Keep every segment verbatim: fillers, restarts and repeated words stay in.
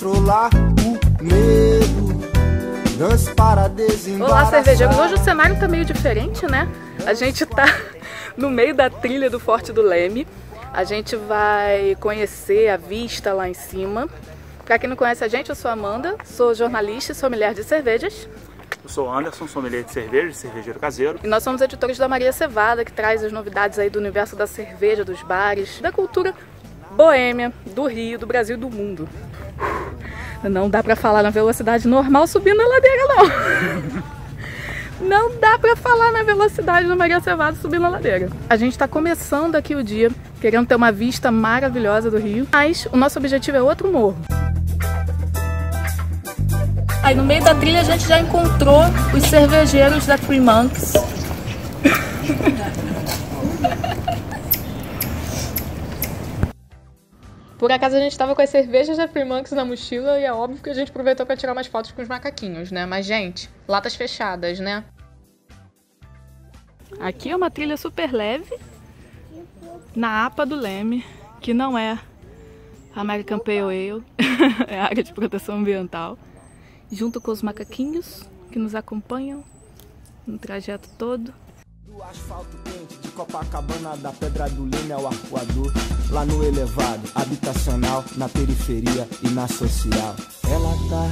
controlar o medo. Dance para desembaraçar. Olá, cervejeiros. Hoje o cenário tá meio diferente, né? A gente tá no meio da trilha do Forte do Leme. A gente vai conhecer a vista lá em cima. Pra quem não conhece a gente, eu sou a Amanda, sou jornalista e sommelier de cervejas. Eu sou o Anderson, sommelier de cerveja, cervejeiro caseiro. E nós somos editores da Maria Cevada, que traz as novidades aí do universo da cerveja, dos bares, da cultura boêmia, do Rio, do Brasil e do mundo. Não dá pra falar na velocidade normal subindo a ladeira, não. Não dá pra falar na velocidade da Maria Cevada subindo a ladeira. A gente tá começando aqui o dia, querendo ter uma vista maravilhosa do Rio, mas o nosso objetivo é outro morro. Aí no meio da trilha a gente já encontrou os cervejeiros da Three Monks. Por acaso a gente tava com as cervejas da Three Monks na mochila e é óbvio que a gente aproveitou pra tirar umas fotos com os macaquinhos, né? Mas, gente, latas fechadas, né? Aqui é uma trilha super leve na APA do Leme, que não é American Pale Ale, é a área de proteção ambiental. Junto com os macaquinhos que nos acompanham no trajeto todo. Do asfalto quente de Copacabana, da Pedra do Leme ao Arcoador, lá no elevado, habitacional, na periferia e na social. Ela tá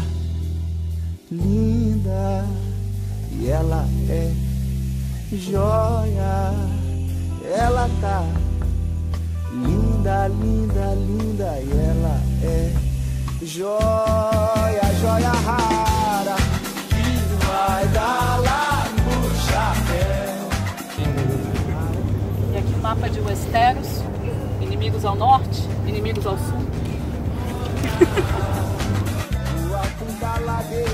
linda e ela é joia. Ela tá linda, linda, linda e ela é joia, joia rara que vai dar lá no chapéu. E aqui o mapa de Westeros, inimigos ao norte, inimigos ao sul. Rua Punta Ladeira,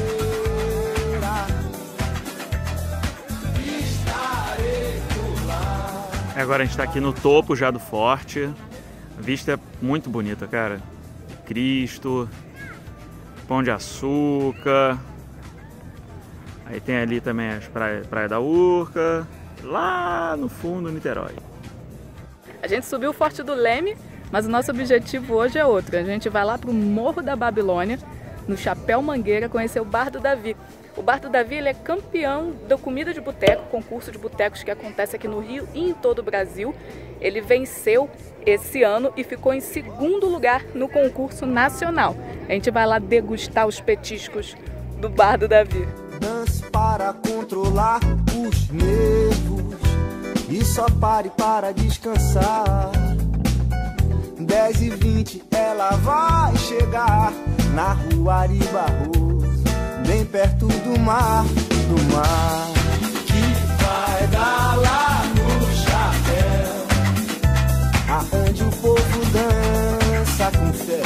estarei por lá. Agora a gente tá aqui no topo já do forte. A vista é muito bonita, cara. Cristo, Pão de Açúcar, aí tem ali também as praias praia da Urca, lá no fundo, Niterói. A gente subiu o Forte do Leme, mas o nosso objetivo hoje é outro. A gente vai lá pro Morro da Babilônia, no Chapéu Mangueira, conhecer o Bar do Davi. O Bar do Davi ele é campeão da comida de boteco, concurso de botecos que acontece aqui no Rio e em todo o Brasil. Ele venceu esse ano e ficou em segundo lugar no concurso nacional. A gente vai lá degustar os petiscos do Bar do Davi. Dance para controlar os nervos e só pare para descansar. dez e vinte ela vai chegar na Rua Ari Barroso, bem perto do mar, do mar que vai dar lá no chapéu, aonde o povo dança com fé.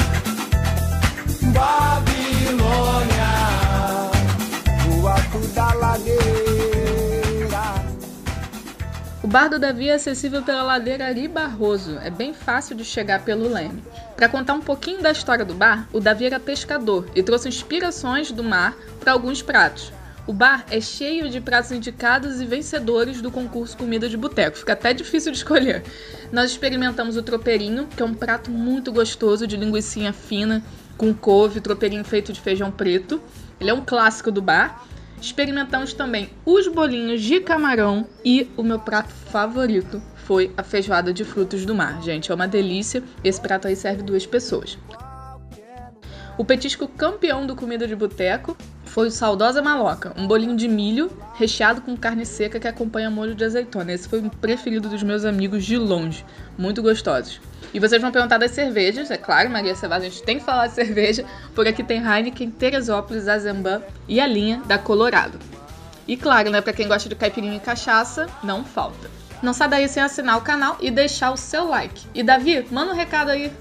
Babilônia, o alto da ladeira. O Bar do Davi é acessível pela ladeira Ari Barroso, é bem fácil de chegar pelo Leme. Para contar um pouquinho da história do bar, o Davi era pescador e trouxe inspirações do mar para alguns pratos. O bar é cheio de pratos indicados e vencedores do concurso Comida de Boteco, fica até difícil de escolher. Nós experimentamos o tropeirinho, que é um prato muito gostoso de linguicinha fina, com couve, tropeirinho feito de feijão preto. Ele é um clássico do bar. Experimentamos também os bolinhos de camarão e o meu prato favorito foi a feijoada de frutos do mar. Gente, é uma delícia. Esse prato aí serve duas pessoas. O petisco campeão do Comida de Boteco foi o Saudosa Maloca, um bolinho de milho recheado com carne seca que acompanha molho de azeitona. Esse foi o preferido dos meus amigos de longe, muito gostosos. E vocês vão perguntar das cervejas, é claro, Maria Cevada, a gente tem que falar de cerveja, por aqui tem Heineken, Teresópolis, Azemban e a linha da Colorado. E claro, né, pra quem gosta de caipirinha e cachaça, não falta. Não sai daí sem assinar o canal e deixar o seu like. E Davi, manda um recado aí.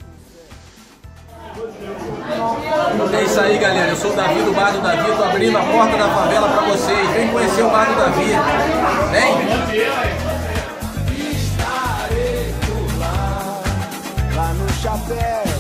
É isso aí, galera. Eu sou o Davi do Bar do Davi. Tô abrindo a porta da favela pra vocês. Vem conhecer o Bar do Davi. Vem! Estarei por lá, lá no chapéu.